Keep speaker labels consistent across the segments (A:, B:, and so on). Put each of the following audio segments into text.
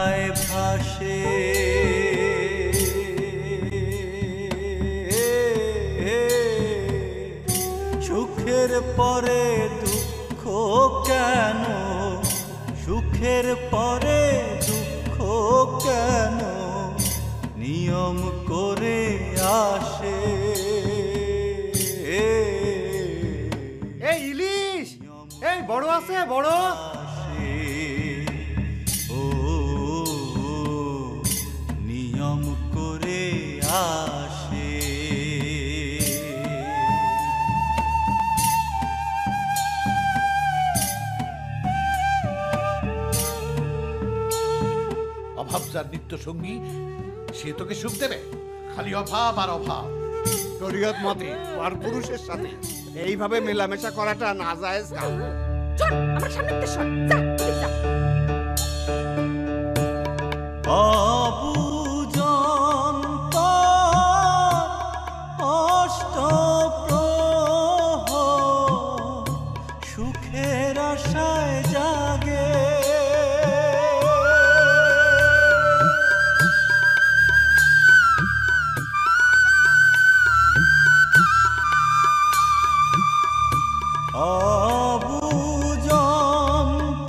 A: মায়ায় ভাসে সুখের পরে দুঃখ কেন, সুখের পরে দুঃখ কেন নিয়ম করে আসে।
B: এই ইলিশ, এই বড় আছে বড়।
A: ও নিয়ম করে আসে।
C: অভাব যার নিত্য সঙ্গী সে তোকে সুখ দেবে, খালি অভাব আর অভাব।
B: শরীয়ত মতে পর পুরুষের সাথে এইভাবে মেলামেশা করাটা নাজায়েজ কাজ।
D: চল আমার সামনে থেকে সর, যা যা।
A: অবুজন অষ্টপ্রহর সুখের আশায় জাগে। অবুজন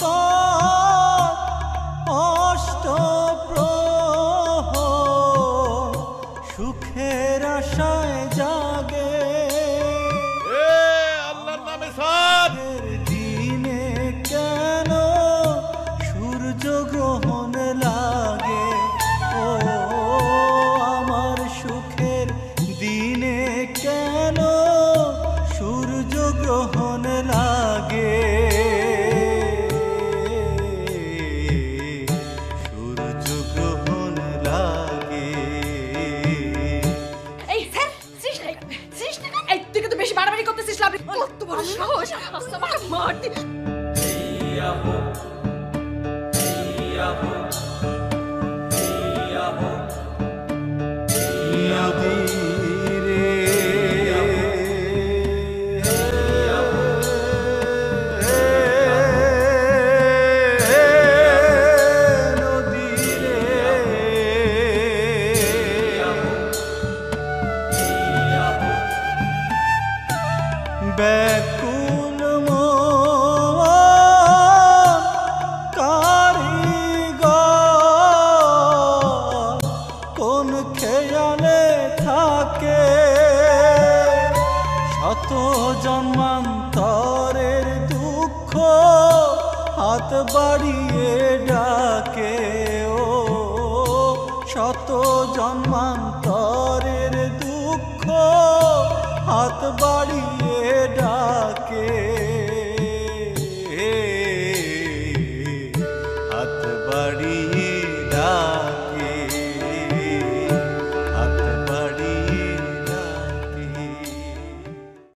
A: অষ্টপ্রহর সুখের আশায় জাগে।
C: আল্লাহর নামে সাদ।
A: দিনে কেন সূর্য গ্রহণ লাগে, ও আমার সুখের দিনে কেন সূর্য গ্রহণ লাগে। সূর্য গ্রহণ লাগে।
D: এই স্যার সৃষ্টি সৃষ্টি, এই তুই কিন্তু বেশি বাড়াবাড়ি করতেছিস। লাভ কত বড় সাহস, আমাকে মারতে।
A: ব্যাকুল মন কারিগর কোন খেয়ালে থাকে, শত জন্মান্তরের দুঃখ হাত বাড়িয়ে ডাকে। ও শত জন্মান্তরের দুঃখ হাত বাড়িয়ে